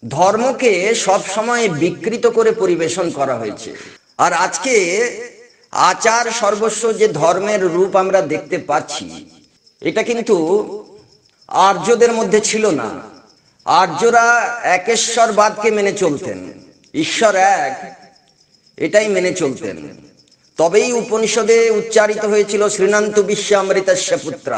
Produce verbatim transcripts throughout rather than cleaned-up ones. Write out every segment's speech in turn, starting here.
ধর্মকে সব সময় বিকৃত করে পরিবেশন করা হয়েছে। আর আজকে আচার সর্বস্ব যে ধর্মের রূপ আমরা দেখতে পাচ্ছি, এটা কিন্তু আর্যদের মধ্যে ছিল না। আর্যরা একেশ্বরবাদকে মেনে চলতেন, ঈশ্বর এক, এটাই মেনে চলতেন। তবেই উপনিষদে উচ্চারিত হয়েছিল শ্রীণন্তু বিশ্বামৃতস্য পুত্রা।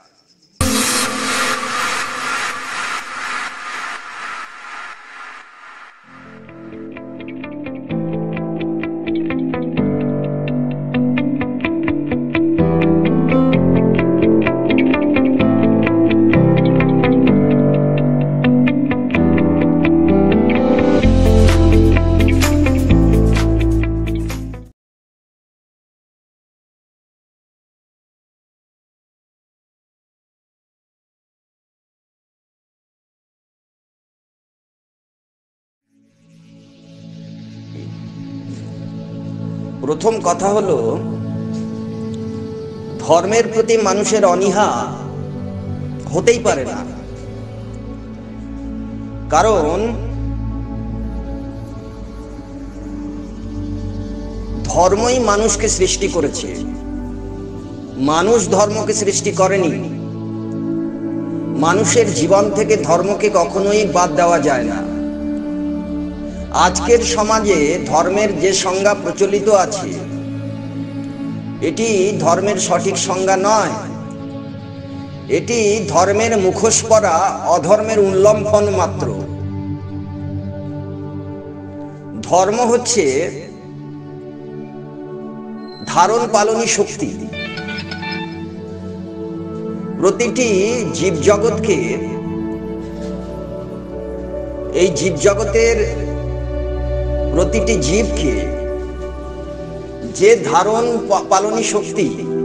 প্রথম কথা হলো, ধর্মের প্রতি মানুষের অনীহা হতেই পারে না। কারণ ধর্মই মানুষকে সৃষ্টি করেছে, মানুষ ধর্মকে সৃষ্টি করেনি। মানুষের জীবন থেকে ধর্মকে কখনোই বাদ দেওয়া যায় না। আজকের সমাজে ধর্মের যে সংজ্ঞা প্রচলিত আছে, এটি ধর্মের সঠিক সংজ্ঞা নয়। এটি ধর্মের মুখোশ পরা অধর্মের উল্লম্ফন মাত্র। ধর্ম হচ্ছে ধারণ পালনী শক্তি। প্রতিটি জীবজগৎকে, এই জীবজগতের প্রতিটি জীবকে যে ধারণ পালনী শক্তি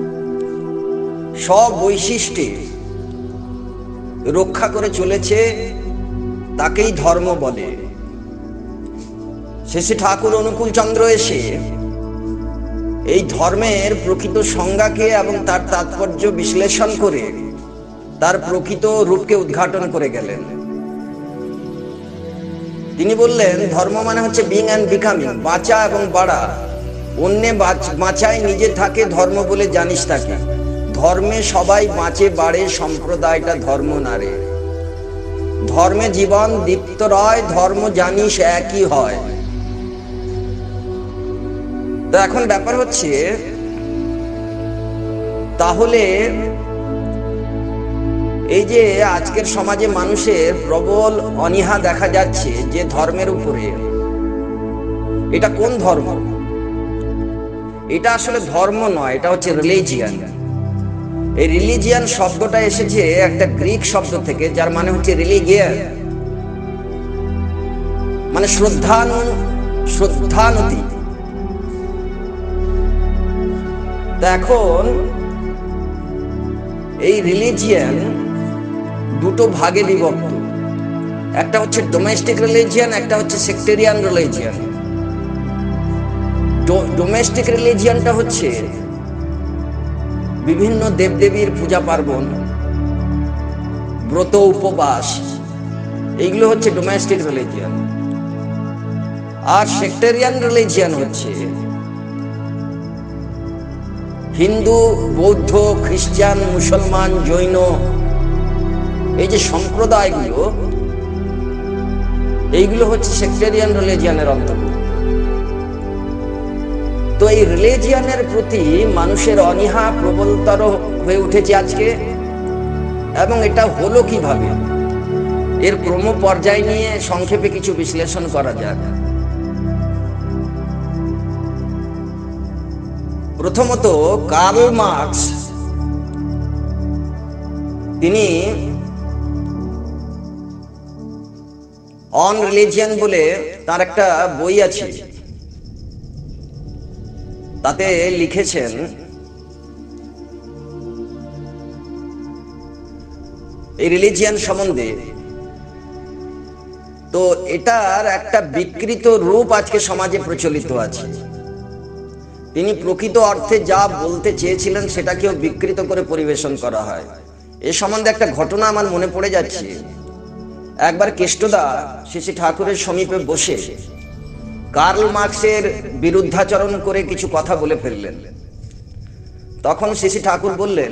সব বৈশিষ্ট্যে রক্ষা করে চলেছে, তাকেই ধর্ম বলে। শেষে ঠাকুর অনুকূল চন্দ্র এসে এই ধর্মের প্রকৃত সংজ্ঞাকে এবং তার তাৎপর্য বিশ্লেষণ করে তার প্রকৃত রূপকে উদ্ঘাটন করে গেলেন। তিনি বললেন, ধর্ম মানে হচ্ছে বিং অ্যান্ড বিকামিং, বাঁচা এবং বাড়া। অন্যে বাঁচায়, নিজে থাকে, ধর্ম বলে জানিস তাকে। ধর্মে সবাই বাঁচে বাড়ে, সম্প্রদায়টা ধর্ম নারে। ধর্মে জীবন দীপ্ত রয়, ধর্ম জানিস একই হয়। তো এখন ব্যাপার হচ্ছে, তাহলে এই যে আজকের সমাজে মানুষের প্রবল অনীহা দেখা যাচ্ছে যে ধর্মের উপরে, এটা কোন ধর্ম? এটা আসলে ধর্ম নয়, এটা হচ্ছে রিলিজিয়ান। এই রিলিজিয়ান শব্দটা এসেছে একটা গ্রিক শব্দ থেকে, যার মানে হচ্ছে রিলিগিয়ান, মানে শ্রদ্ধানু শ্রদ্ধানুতি। তা এখন এই রিলিজিয়ান দুটো ভাগে বিভক্ত। একটা হচ্ছে ডোমেস্টিক রিলিজিয়ান, একটা হচ্ছে সেক্টেরিয়ান রিলিজিয়ান। ডোমেস্টিক রিলিজিয়ানটা হচ্ছে বিভিন্ন দেবদেবীর পূজা পার্বণ, ব্রত উপবাস, এইগুলো হচ্ছে ডোমেস্টিক রিলিজিয়ান। আর সেক্টেরিয়ান রিলিজিয়ান হচ্ছে হিন্দু, বৌদ্ধ, খ্রিস্টান, মুসলমান, জৈন, এই যে সম্প্রদায়গুলো, এইগুলো হচ্ছে সেক্টেরিয়ান রিলিজিয়ানের অন্তর্গত। তো এই রিলিজিয়ানের প্রতি মানুষের অনীহা প্রবলতর হয়ে উঠেছে আজকে। এবং এটা হলো কিভাবে, এর ক্রম পর্যায় নিয়ে সংক্ষেপে কিছু বিশ্লেষণ করা যাক। প্রথমত, কার্ল মার্কস, তিনি অন রিলিজিয়ান বলে তার একটা বই আছে, তাতে লিখেছেন এই রিলিজিয়ান সম্বন্ধে। তো এটার একটা বিকৃত রূপ আজকে সমাজে প্রচলিত আছে। তিনি প্রকৃত অর্থে যা বলতে চেয়েছিলেন সেটাকেও বিকৃত করে পরিবেশন করা হয়। এ সম্বন্ধে একটা ঘটনা আমার মনে পড়ে যাচ্ছে। একবার কেষ্টদা শ্রী ঠাকুরের সমীপে বসে কার্ল মার্কসের বিরুদ্ধাচরণ করে কিছু কথা বলে ফেললেন। তখন শ্রী ঠাকুর বললেন,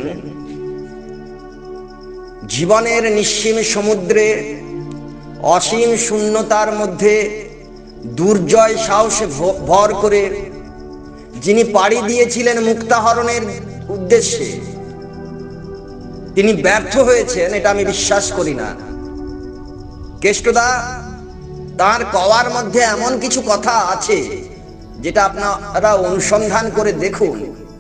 জীবনের নিঃসীম সমুদ্রে অসীম শূন্যতার মধ্যে দুর্জয় সাহসে ভর করে যিনি পাড়ি দিয়েছিলেন মুক্তাহরণের উদ্দেশ্যে, তিনি ব্যর্থ হয়েছেন এটা আমি বিশ্বাস করি না। কেষ্টদা তার কওয়ার মধ্যে এমন কিছু কথা আছে যেটা আপনারা অনুসন্ধান করে দেখুন,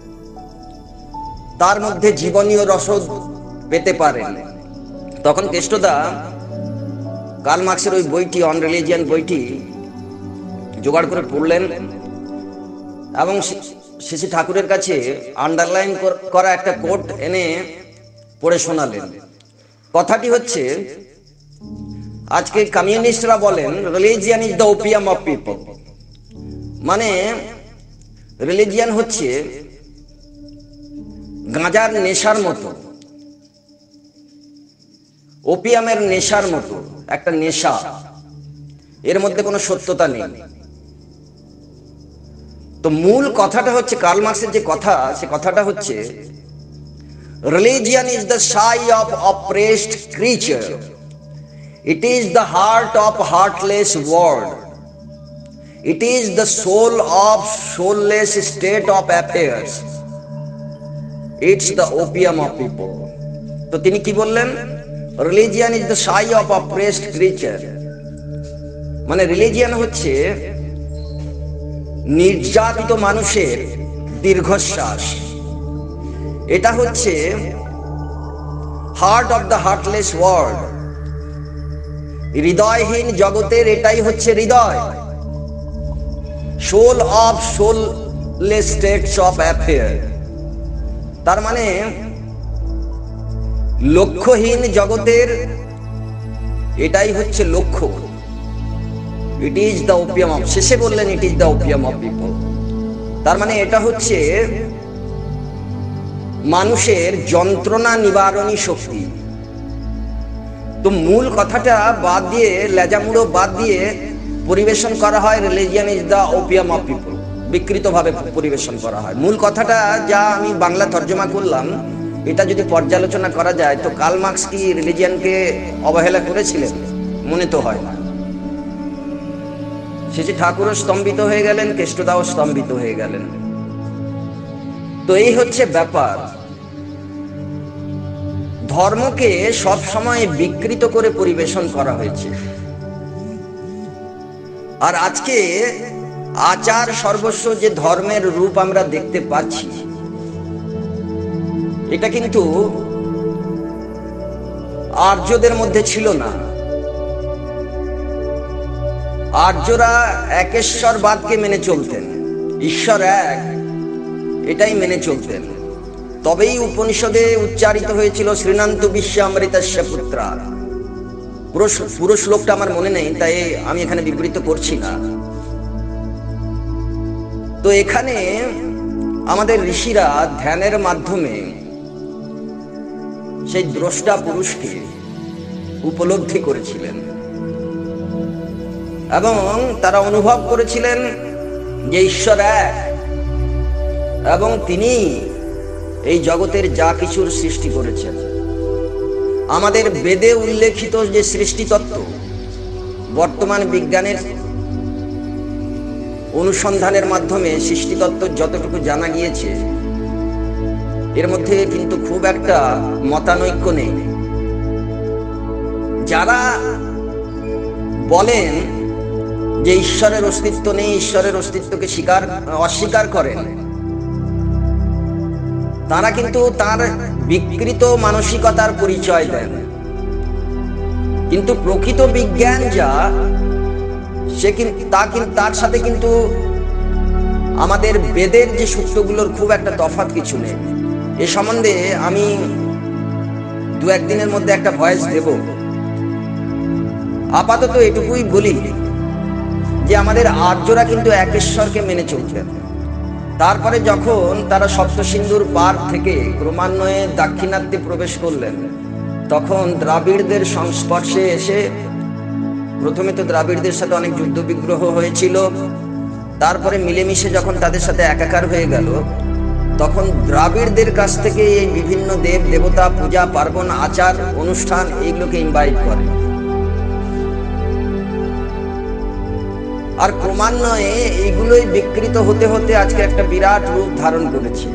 তার মধ্যে জীবনীয় রসদ পেতে পারেন। তখন কেষ্টদা কার্ল মার্কসের ওই বইটি অন রিলিজিয়ান বইটি জোগাড় করে পড়লেন এবং শ্রী ঠাকুরের কাছে আন্ডারলাইন করা একটা কোট এনে পড়ে শোনালেন। কথাটি হচ্ছে, আজকে কমিউনিস্টরা বলেন religion is the opium of people, মানে রিলিজিয়ান হচ্ছে গাঁজার নেশার মতো, ওপিয়ামের নেশার মতো একটা নেশা, এর মধ্যে কোনো সত্যতা নেই। তো মূল কথাটা হচ্ছে কার্ল মার্কসের যে কথা, সে কথাটা হচ্ছে religion is the sigh of oppressed creature, it is the heart of heartless world, it is the soul of soulless state of affairs, it's the opium of people. তো তিনি কি বললেন? Religion is the sigh of oppressed creature, মানে religion হচ্ছে নির্যাতিত মানুষের দীর্ঘশ্বাস, এটা হচ্ছে heart of the heartless world, হৃদয়হীন জগতের এটাই হচ্ছে হৃদয়, soul of soulless states of affair, তার মানে লক্ষ্যহীন জগতের এটাই হচ্ছে লক্ষ্য। It is the opium of, শেষে বললেন it is the opium of people, তার মানে এটা হচ্ছে মানুষের যন্ত্রণা নিবারণী শক্তি। তো মূল কথাটা বাদ দিয়ে, লেজামুড়ো বাদ দিয়ে পরিবেশন করা হয় religion is the opium of people, বিকৃতভাবে পরিবেশন করা হয়। মূল কথাটা যা আমি বাংলা তর্জমা করলাম, এটা যদি পর্যালোচনা করা যায় তো কার্ল মার্কস কি রিলিজিয়ানকে অবহেলা করেছিলেন? মনে তো হয় না। শ্রী ঠাকুরও স্তম্ভিত হয়ে গেলেন, কেষ্টদাও স্তম্ভিত হয়ে গেলেন। তো এই হচ্ছে ব্যাপার। ধর্মকে সব সময় বিকৃত করে পরিবেশন করা হয়েছে, আর আজকে আচার সর্বস্ব যে ধর্মের রূপ আমরা দেখতে পাচ্ছি, এটা কিন্তু আর্যদের মধ্যে ছিল না। আর্যরা একেশ্বরবাদকে মেনে চলতেন, ঈশ্বর এক, এটাই মেনে চলতেন। তবেই উপনিষদে উচ্চারিত হয়েছিল শ্রীণান্তু বিশ্বামৃতস্য পুত্রা। পুরো পুরো শ্লোকটা আমার মনে নেই, তাই আমি এখানে বিবৃত করছি না। তো এখানে আমাদের ঋষিরা ধ্যানের মাধ্যমে সেই দ্রষ্টা পুরুষকে উপলব্ধি করেছিলেন এবং তারা অনুভব করেছিলেন যে ঈশ্বর এক এবং তিনি এই জগতের যা কিছুর সৃষ্টি করেছেন। আমাদের বেদে উল্লেখিত যে সৃষ্টি তত্ত্ব, বর্তমান বিজ্ঞানের অনুসন্ধানের মাধ্যমে সৃষ্টি তত্ত্ব যতটুকু জানা গিয়েছে, এর মধ্যে কিন্তু খুব একটা মতানৈক্য নেই। যারা বলেন যে ঈশ্বরের অস্তিত্ব নেই, ঈশ্বরের অস্তিত্বকে স্বীকার অস্বীকার করেন, তারা কিন্তু তার বিকৃত মানসিকতার পরিচয় দেন। কিন্তু প্রকৃত বিজ্ঞান যা, সে কিন্তু তা কিন্তু তার সাথে কিন্তু আমাদের বেদের যে সূত্রগুলোর খুব একটা তফাৎ কিছু নেই। এ সম্বন্ধে আমি দু একদিনের মধ্যে একটা ভয়েস দেব। আপাতত এটুকুই বলি যে আমাদের আর্যরা কিন্তু একেশ্বরকে মেনে চলতেন। তারপরে যখন তারা সপ্তসিন্ধুর পার থেকে ক্রমান্বয়ে দাক্ষিণাত্যে প্রবেশ করলেন, তখন দ্রাবিড়দের সংস্পর্শে এসে, প্রথমে তো দ্রাবিড়দের সাথে অনেক যুদ্ধ বিগ্রহ হয়েছিল, তারপরে মিলেমিশে যখন তাদের সাথে একাকার হয়ে গেল, তখন দ্রাবিড়দের কাছ থেকে এই বিভিন্ন দেব দেবতা, পূজা পার্বণ, আচার অনুষ্ঠান এইগুলোকে ইনভাইট করে। আর ক্রমান্বয়ে এইগুলোই বিকৃত হতে হতে আজকে একটা বিরাট রূপ ধারণ করেছে।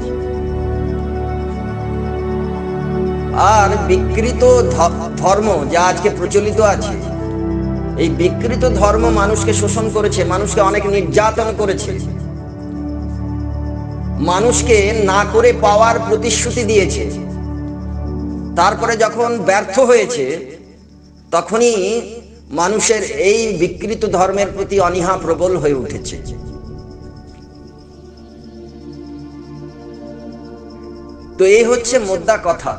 আর বিকৃত ধর্ম যা আজকে প্রচলিত আছে, এই বিকৃত ধর্ম মানুষকে শোষণ করেছে, মানুষকে অনেক নির্যাতন করেছে, মানুষকে না করে পাওয়ার প্রতিশ্রুতি দিয়েছে, তারপরে যখন ব্যর্থ হয়েছে তখনই মানুষের এই বিকৃত ধর্মের প্রতি অনীহা প্রবল হয়ে উঠেছে। তো এই হচ্ছে মোদ্দা কথা।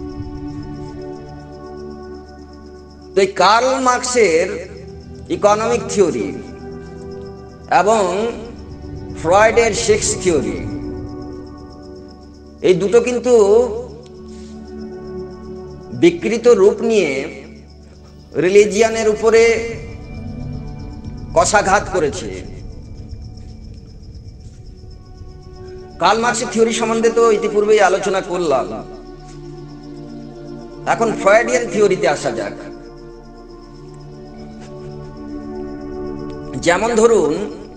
তো এই কার্ল মার্কসের ইকোনমিক থিওরি এবং ফ্রয়েডের সেক্স থিওরি, এই দুটো কিন্তু বিকৃত রূপ নিয়ে রিলিজিয়ানের উপরে কষাঘাত করেছে। কার্ল মার্কসের থিওরি সম্বন্ধে তো ইতিপূর্বেই আলোচনা করলাম। এখন ফ্রয়েডিয়ান থিওরিতে আসা যাক। যেমন ধরুন,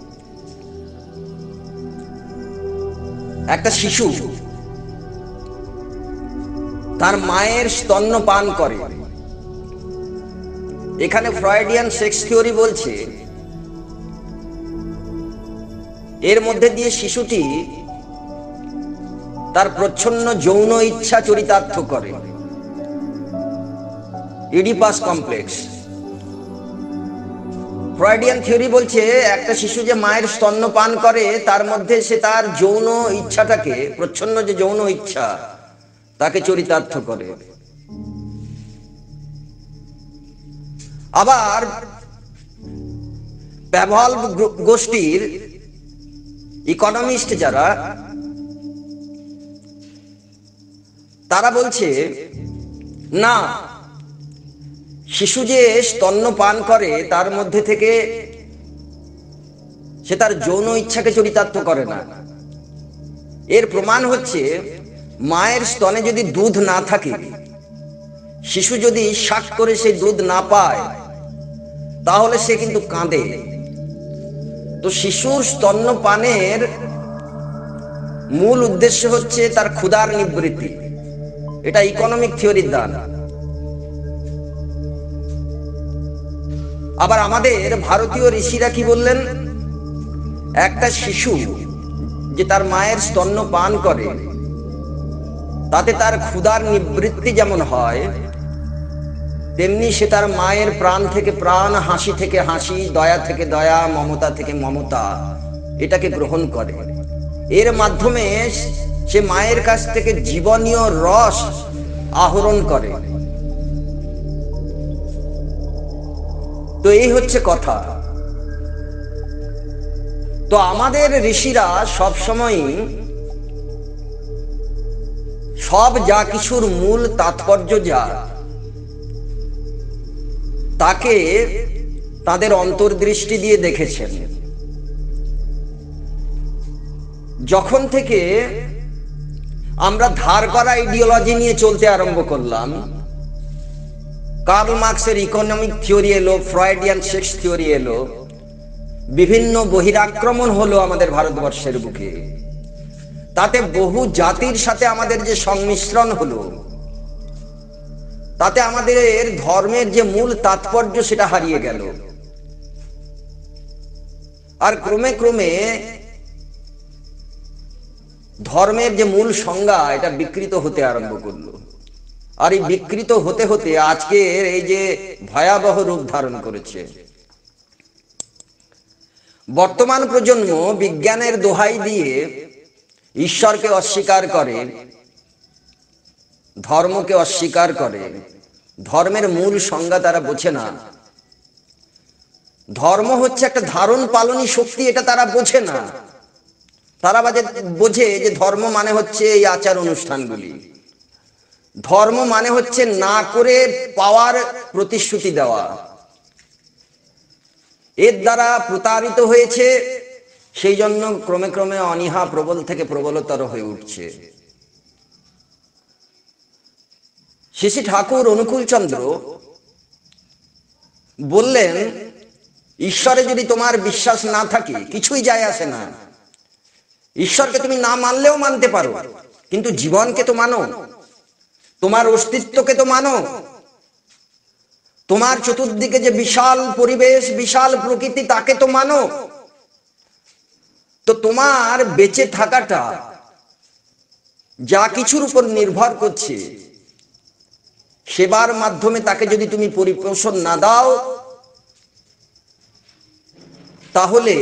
একটা শিশু তার মায়ের স্তন্য পান করে। এখানে ফ্রয়েডিয়ান সেক্স থিওরি বলছে এর মধ্যে দিয়ে শিশুটি তার প্রচ্ছন্ন যৌন ইচ্ছা চরিতার্থ করে, ইডিপাস কমপ্লেক্স। ফ্রয়েডিয়ান থিওরি বলছে একটা শিশু যে মায়ের স্তন্য পান করে তার মধ্যে সে তার যৌন ইচ্ছাটাকে, প্রচ্ছন্ন যে যৌন ইচ্ছা, তাকে চরিতার্থ করে। আবার প্যাভলভ গোষ্ঠীর ইকোনমিস্ট যারা, তারা বলছে না, শিশু যে স্তন্য পান করে তার মধ্যে থেকে সে তার যৌন ইচ্ছাকে চরিতার্থ করে না। এর প্রমাণ হচ্ছে মায়ের স্তনে যদি দুধ না থাকে, শিশু যদি শাক করে সেই দুধ না পায়, তাহলে সে কিন্তু কাঁদে। তো শিশুর স্তন্য পানের মূল উদ্দেশ্য হচ্ছে তার ক্ষুধার নিবৃত্তি। এটা ইকোনমিক থিওরির দান। আবার আমাদের ভারতীয় ঋষিরা কি বললেন, একটা শিশু যে তার মায়ের স্তন্য পান করে তাতে তার ক্ষুধার নিবৃত্তি যেমন হয়, তেমনি সে তার মায়ের প্রাণ থেকে প্রাণ, হাসি থেকে হাসি, দয়া থেকে দয়া, মমতা থেকে মমতা, এটাকে গ্রহণ করে। এর মাধ্যমে সে মায়ের কাছ থেকে জীবনীয় রস আহরণ করে। তো এই হচ্ছে কথা। তো আমাদের ঋষিরা সবসময়ই সব যা কিছুর মূল তাৎপর্য যা, তাকে তাদের অন্তর্দৃষ্টি দিয়ে দেখেছেন। যখন থেকে আমরা ধার করা আইডিওলজি নিয়ে চলতে আরম্ভ করলাম, কার্ল মার্কসের ইকোনমিক থিওরি এলো, ফ্রয়েডিয়ান সেক্স থিওরি এলো, বিভিন্ন বহিরাক্রমণ হলো আমাদের ভারতবর্ষের বুকে, তাতে বহু জাতির সাথে আমাদের যে সংমিশ্রণ হলো, তাতে আমাদের ধর্মের যে মূল তাৎপর্য সেটা হারিয়ে গেল। আর ক্রমে ক্রমে ধর্মের যে মূল সংজ্ঞা এটা বিকৃত হতে আরম্ভ করলো। আর এই বিকৃত হতে হতে আজকের এই যে ভয়াবহ রূপ ধারণ করেছে। বর্তমান প্রজন্ম বিজ্ঞানের দোহাই দিয়ে ঈশ্বরকে অস্বীকার করে, ধর্মকে অস্বীকার করে। ধর্মের মূল সংজ্ঞা তারা বোঝে না। ধর্ম হচ্ছে একটা ধারণ পালনী শক্তি, এটা তারা বোঝে না। তারা বোঝে যে ধর্ম মানে হচ্ছে এই আচার অনুষ্ঠানগুলি। ধর্ম মানে হচ্ছে না করে পাওয়ার প্রতিশ্রুতি দেওয়া। এর দ্বারা প্রতারিত হয়েছে, সেই জন্য ক্রমে ক্রমে অনীহা প্রবল থেকে প্রবলতর হয়ে উঠছে। শ্রী শ্রী ঠাকুর অনুকূলচন্দ্র বললেন, ঈশ্বরে যদি তোমার বিশ্বাস না থাকে কিছুই যায় আসে না। ঈশ্বরকে তুমি না মানলেও মানতে পারো, কিন্তু জীবনকে তো মানো, তোমার অস্তিত্বকে তো মানো। তোমার চতুর্দিকে যে বিশাল পরিবেশ, বিশাল প্রকৃতি, তাকে তো মানো। তো তোমার বেঁচে থাকাটা যা কিছুর উপর নির্ভর করছে, সেবার মাধ্যমে তাকে যদি তুমি পরিপোষণ না দাও, তাহলে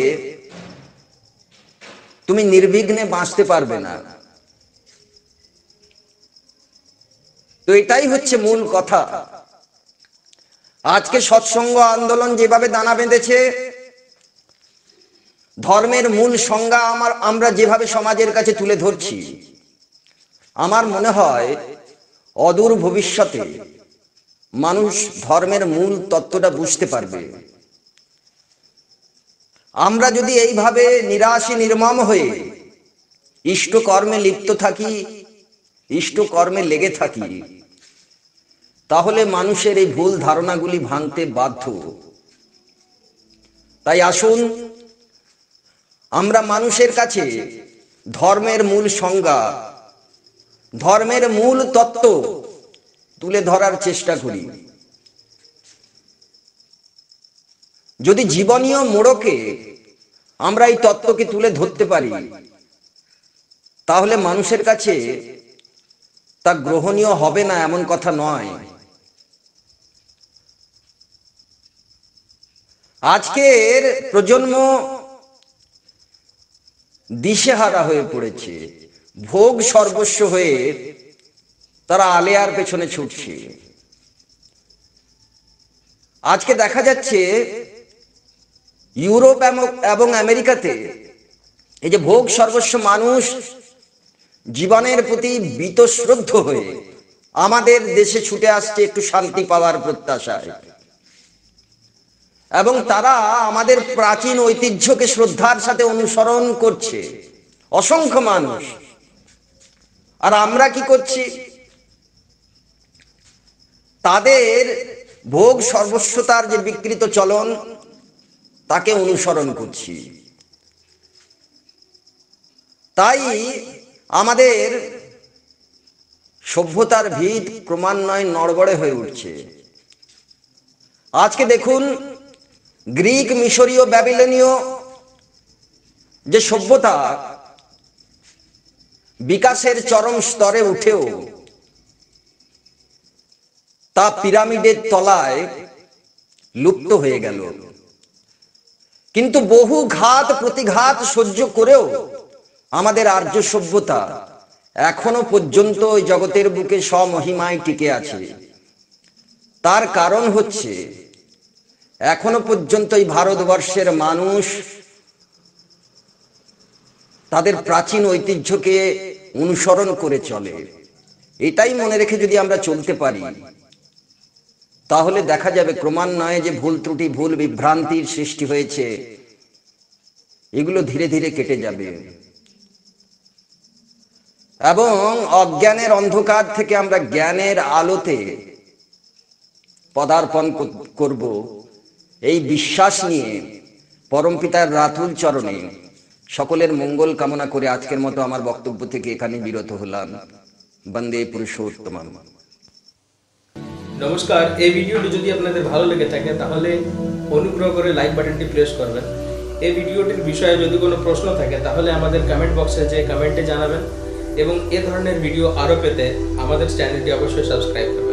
তুমি নির্বিঘ্নে বাঁচতে পারবে না। তো এটাই হচ্ছে মূল কথা। আজকে সৎসঙ্গ আন্দোলন যেভাবে দানা বেঁধেছে, ধর্মের মূল সংজ্ঞা আমার আমরা যেভাবে সমাজের কাছে তুলে ধরছি, আমার মনে হয় অদূর ভবিষ্যতে মানুষ ধর্মের মূল তত্ত্বটা বুঝতে পারবে। আমরা যদি এইভাবে নিরাশী নির্মম হয়ে ইষ্ট কর্মে লিপ্ত থাকি, ইষ্ট কর্মে লেগে থাকি, তাহলে মানুষের এই ভুল ধারণাগুলি ভাঙতে বাধ্য। তাই আসুন আমরা মানুষের কাছে ধর্মের মূল সংজ্ঞা, ধর্মের মূল তত্ত্ব তুলে ধরার চেষ্টা করি। যদি জীবনীয় মোড়কে আমরা এই তত্ত্বকে তুলে ধরতে পারি, তাহলে মানুষের কাছে তা গ্রহণীয় হবে না এমন কথা নয়। আজকের প্রজন্ম দিশেহারা হয়ে পড়েছে, ভোগ সর্বস্ব হয়ে তারা আলেয়ার পেছনে ছুটছে। আজকে দেখা যাচ্ছে ইউরোপ এবং আমেরিকাতে এই যে ভোগ সর্বস্ব, মানুষ জীবনের প্রতি বীতশ্রদ্ধ হয়ে আমাদের দেশে ছুটে আসছে একটু শান্তি পাওয়ার প্রত্যাশায়, এবং তারা আমাদের প্রাচীন ঐতিহ্যকে শ্রদ্ধার সাথে অনুসরণ করছে অসংখ্য মানুষ। আর আমরা কি করছি? তাদের ভোগ সর্বস্বতার যে বিকৃত চলন, তাকে অনুসরণ করছি। তাই আমাদের সভ্যতার ভিত ক্রমান্বয়ে নড়বড়ে হয়ে উঠছে। আজকে দেখুন, গ্রিক, মিশরীয়, ব্যাবিলনীয় যে সভ্যতা বিকাশের চরম স্তরে উঠেও তা পিরামিডের তলায় লুপ্ত হয়ে গেল। কিন্তু বহু ঘাত প্রতিঘাত সহ্য করেও আমাদের আর্য সভ্যতা এখনো পর্যন্ত ওই জগতের বুকে স্বমহিমায় টিকে আছে। তার কারণ হচ্ছে এখনো পর্যন্ত এই ভারতবর্ষের মানুষ তাদের প্রাচীন ঐতিহ্যকে অনুসরণ করে চলে। এটাই মনে রেখে যদি আমরা চলতে পারি, তাহলে দেখা যাবে ক্রমান্বয়ে যে ভুল ত্রুটি, ভুল বিভ্রান্তির সৃষ্টি হয়েছে, এগুলো ধীরে ধীরে কেটে যাবে এবং অজ্ঞানের অন্ধকার থেকে আমরা জ্ঞানের আলোতে পদার্পণ করব, এই বিশ্বাস নিয়ে পরমপিতার রাতুল চরণে সকলের মঙ্গল কামনা করে আজকের মতো আমার বক্তব্য থেকে এখানে বিরত হলাম। বন্দে পুরুষোত্তমম। নমস্কার, এই ভিডিওটি যদি আপনাদের ভালো লেগে থাকে তাহলে অনুগ্রহ করে লাইক বাটনটি প্রেস করবেন। এই ভিডিওটির বিষয়ে যদি কোনো প্রশ্ন থাকে তাহলে আমাদের কমেন্ট বক্সে যে কমেন্টে জানাবেন, এবং এ ধরনের ভিডিও আরও পেতে আমাদের চ্যানেলটি অবশ্যই সাবস্ক্রাইব করবেন।